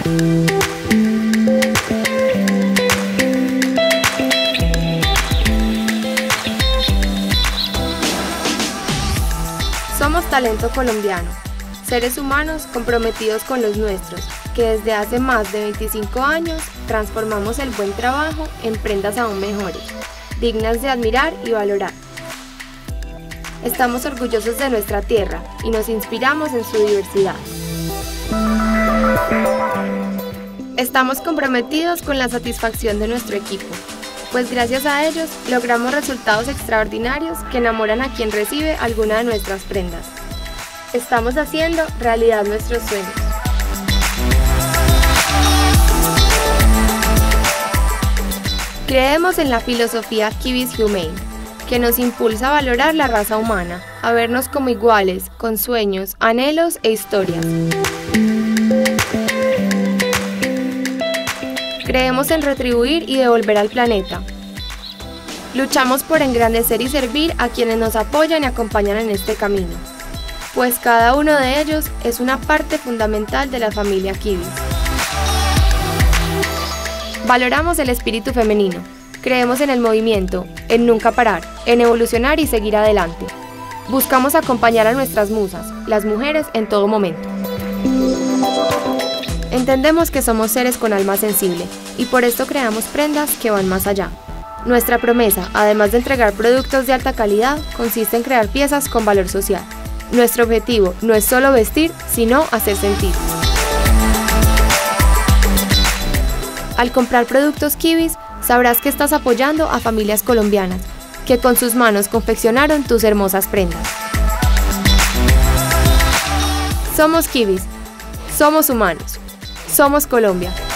Somos talento colombiano, seres humanos comprometidos con los nuestros, que desde hace más de 25 años transformamos el buen trabajo en prendas aún mejores, dignas de admirar y valorar. Estamos orgullosos de nuestra tierra y nos inspiramos en su diversidad. Estamos comprometidos con la satisfacción de nuestro equipo, pues gracias a ellos logramos resultados extraordinarios que enamoran a quien recibe alguna de nuestras prendas. Estamos haciendo realidad nuestros sueños. Creemos en la filosofía Kiwis Humane, que nos impulsa a valorar la raza humana, a vernos como iguales, con sueños, anhelos e historias. Creemos en retribuir y devolver al planeta. Luchamos por engrandecer y servir a quienes nos apoyan y acompañan en este camino, pues cada uno de ellos es una parte fundamental de la familia Kiwis. Valoramos el espíritu femenino, creemos en el movimiento, en nunca parar, en evolucionar y seguir adelante. Buscamos acompañar a nuestras musas, las mujeres, en todo momento. Entendemos que somos seres con alma sensible y por esto creamos prendas que van más allá. Nuestra promesa, además de entregar productos de alta calidad, consiste en crear piezas con valor social. Nuestro objetivo no es solo vestir, sino hacer sentir. Al comprar productos Kiwis, sabrás que estás apoyando a familias colombianas, que con sus manos confeccionaron tus hermosas prendas. Somos Kiwis, somos humanos, somos Colombia.